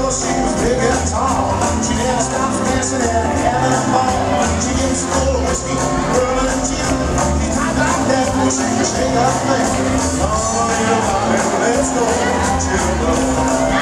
girl, she was big and tall. She never stops dancing and having a ball. She gets full of whiskey, rum and gin. You talk like that, and she can shake up thing. Come on, little Bobby, let's go to the